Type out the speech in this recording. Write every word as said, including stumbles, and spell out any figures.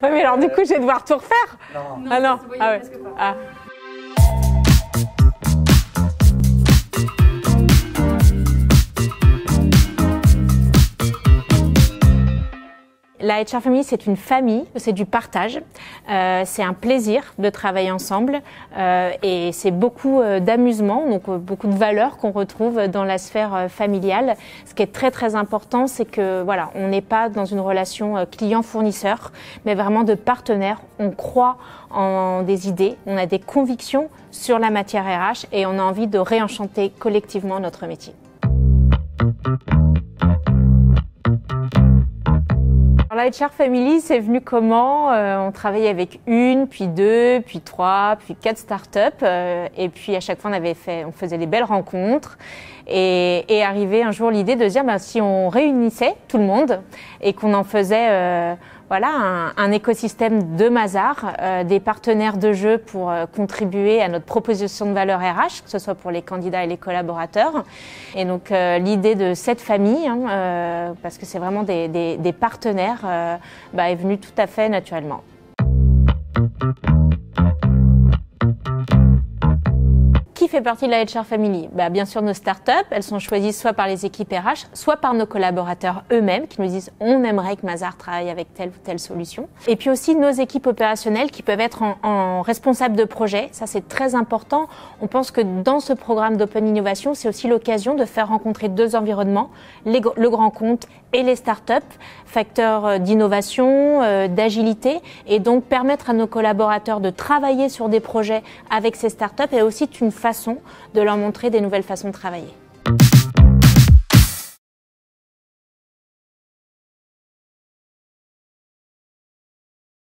Oui, mais alors du coup, je vais devoir tout refaire. Non, ah non, ça se voyait ah, ouais. presque pas. Ah. La H R Family, c'est une famille, c'est du partage, euh, c'est un plaisir de travailler ensemble euh, et c'est beaucoup euh, d'amusement, donc euh, beaucoup de valeurs qu'on retrouve dans la sphère euh, familiale. Ce qui est très très important, c'est que voilà, on n'est pas dans une relation euh, client-fournisseur, mais vraiment de partenaire. On croit en des idées, on a des convictions sur la matière R H et on a envie de réenchanter collectivement notre métier. Alors, la H R Family, c'est venu comment euh, On travaillait avec une, puis deux, puis trois, puis quatre startups. Euh, et puis à chaque fois, on avait fait, on faisait des belles rencontres. Et, et arrivait un jour l'idée de dire, ben, si on réunissait tout le monde et qu'on en faisait euh, voilà, un, un écosystème de Mazars, euh, des partenaires de jeu pour euh, contribuer à notre proposition de valeur R H, que ce soit pour les candidats et les collaborateurs. Et donc euh, l'idée de cette famille, hein, euh, parce que c'est vraiment des, des, des partenaires, euh, bah, est venue tout à fait naturellement. Qui fait partie de la H R Family? Bah, bien sûr nos startups, elles sont choisies soit par les équipes R H, soit par nos collaborateurs eux-mêmes qui nous disent on aimerait que Mazars travaille avec telle ou telle solution. Et puis aussi nos équipes opérationnelles qui peuvent être en, en responsables de projet, ça c'est très important. On pense que dans ce programme d'Open Innovation, c'est aussi l'occasion de faire rencontrer deux environnements, les, le grand compte et les startups, facteurs d'innovation, euh, d'agilité, et donc permettre à nos collaborateurs de travailler sur des projets avec ces startups et aussi une façon de leur montrer des nouvelles façons de travailler.